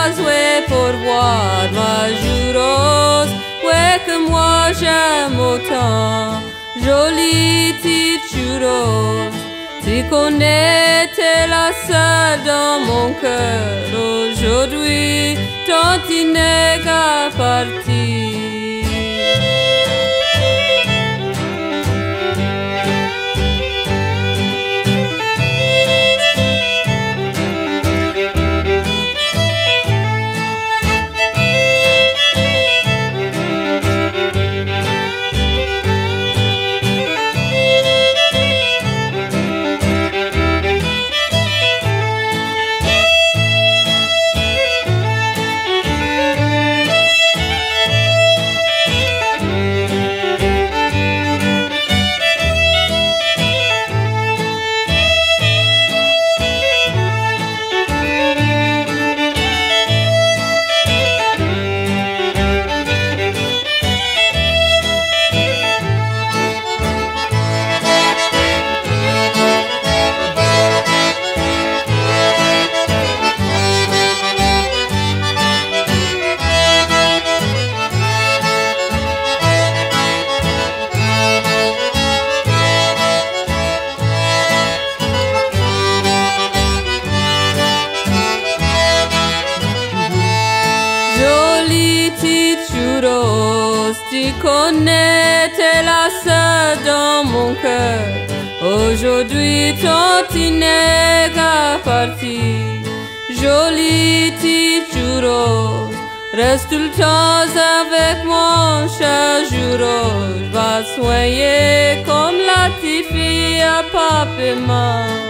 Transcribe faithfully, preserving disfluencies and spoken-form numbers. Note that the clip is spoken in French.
vas ouais pour voir ma joue rose, ouais que moi j'aime autant. Jolie petite joue rose, tu connais, t'es la seule dans mon cœur. Aujourd'hui, tantinet qu'à partir. Tu connais, t'es la seule dans mon cœur. Aujourd'hui, tantinet qu'à partir. Jolie petite joue rose, reste tout le temps avec mon chat joue rose. Va soigner comme la petite fille à papa et maman.